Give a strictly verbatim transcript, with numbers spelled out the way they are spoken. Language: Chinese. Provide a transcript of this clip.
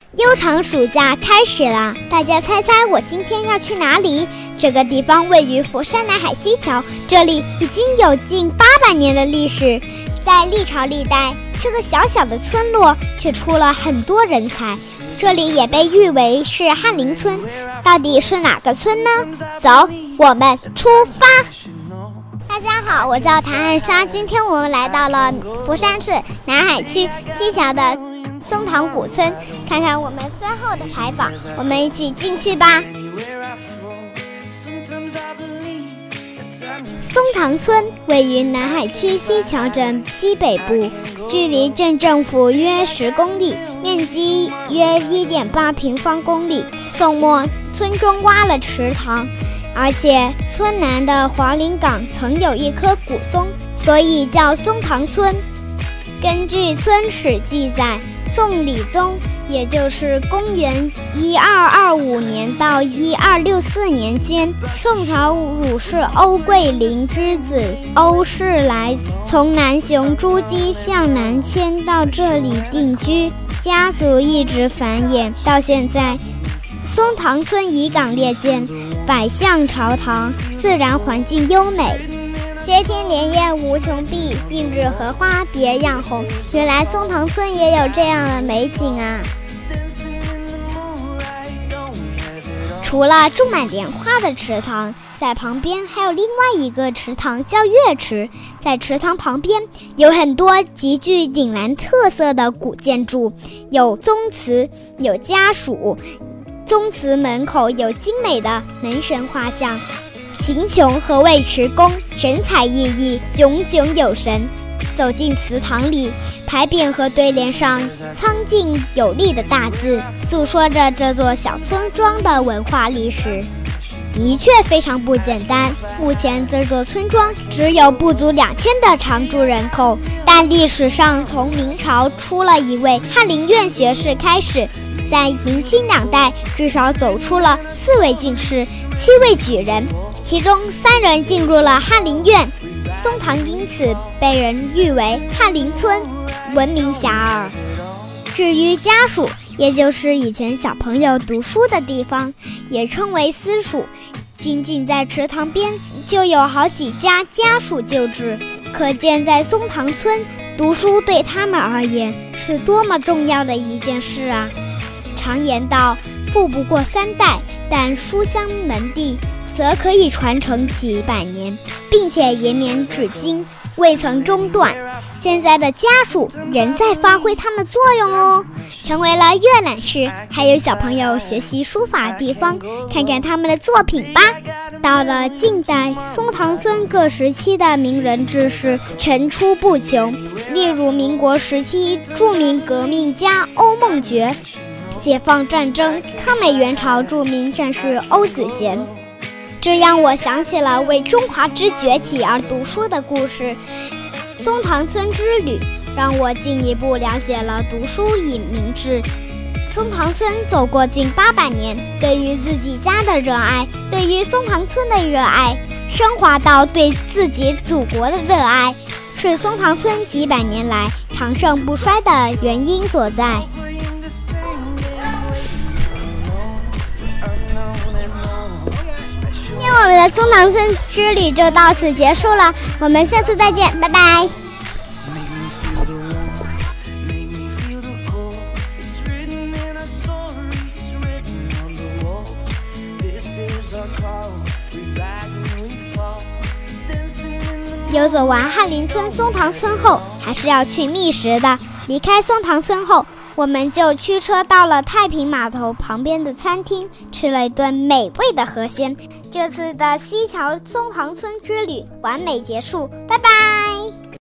悠长暑假开始了，大家猜猜我今天要去哪里？这个地方位于佛山南海西桥，这里已经有近八百年的历史。在历朝历代，这个小小的村落却出了很多人才，这里也被誉为是翰林村。到底是哪个村呢？走，我们出发！大家好，我叫谭汉莎，今天我们来到了佛山市南海区西桥的松塘古村，看看我们身后的牌坊，我们一起进去吧。松塘村位于南海区西桥镇西北部，距离镇政府约十公里，面积约 一点八平方公里。宋末，村中挖了池塘，而且村南的华林岗曾有一棵古松，所以叫松塘村。根据村史记载，宋理宗，也就是公元一二二五年到一二六四年间，宋朝儒士欧桂林之子欧世来从南雄诸姬向南迁到这里定居，家族一直繁衍到现在。松塘村以岗列建，百象朝堂，自然环境优美。接天莲叶无穷碧，映日荷花别样红。原来松塘村也有这样的美景啊！除了种满莲花的池塘，在旁边还有另外一个池塘叫月池。在池塘旁边有很多极具岭南特色的古建筑，有宗祠，有家属。宗祠门口有精美的门神画像，秦琼和尉迟恭神采奕奕，炯炯有神。走进祠堂里，牌匾和对联上苍劲有力的大字，诉说着这座小村庄的文化历史，的确非常不简单。目前这座村庄只有不足两千的常住人口，但历史上从明朝出了一位翰林院学士开始，在明清两代至少走出了四位进士，七位举人，其中三人进入了翰林院。松塘因此被人誉为翰林村，闻名遐迩。至于家属，也就是以前小朋友读书的地方，也称为私塾。仅仅在池塘边就有好几家家属就职，可见在松塘村读书对他们而言是多么重要的一件事啊！常言道，富不过三代，但书香门第则可以传承几百年，并且延绵至今，未曾中断。现在的家属仍在发挥他们作用哦，成为了阅览室，还有小朋友学习书法的地方，看看他们的作品吧。到了近代，松塘村各时期的名人志士层出不穷，例如民国时期著名革命家欧梦觉，解放战争抗美援朝著名战士欧子贤。这让我想起了为中华之崛起而读书的故事。松塘村之旅让我进一步了解了读书以明志。松塘村走过近八百年，对于自己家的热爱，对于松塘村的热爱，升华到对自己祖国的热爱，是松塘村几百年来长盛不衰的原因所在。今天我们的松塘村之旅就到此结束了，我们下次再见，拜拜。游走完翰林村、松塘村后，还是要去觅食的。离开松塘村后，我们就驱车到了太平码头旁边的餐厅，吃了一顿美味的河鲜。这次的西桥松塘村之旅完美结束，拜拜。